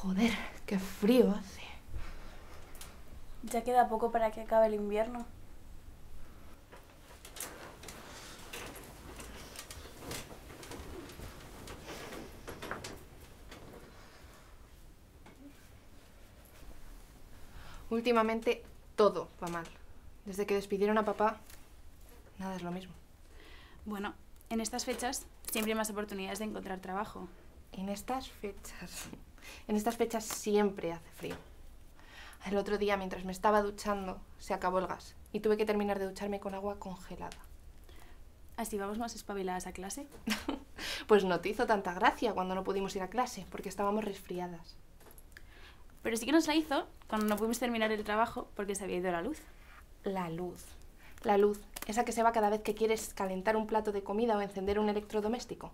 Joder, qué frío hace. Ya queda poco para que acabe el invierno. Últimamente todo va mal. Desde que despidieron a papá, nada es lo mismo. Bueno, en estas fechas siempre hay más oportunidades de encontrar trabajo. En estas fechas siempre hace frío. El otro día, mientras me estaba duchando, se acabó el gas y tuve que terminar de ducharme con agua congelada. ¿Así vamos más espabiladas a clase? Pues no te hizo tanta gracia cuando no pudimos ir a clase, porque estábamos resfriadas. Pero sí que nos la hizo cuando no pudimos terminar el trabajo porque se había ido la luz. La luz. La luz, esa que se va cada vez que quieres calentar un plato de comida o encender un electrodoméstico.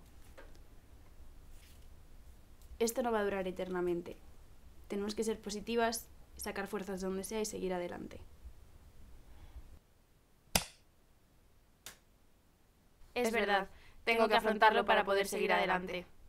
Esto no va a durar eternamente. Tenemos que ser positivas, sacar fuerzas de donde sea y seguir adelante. Es verdad, tengo que afrontarlo para poder seguir adelante.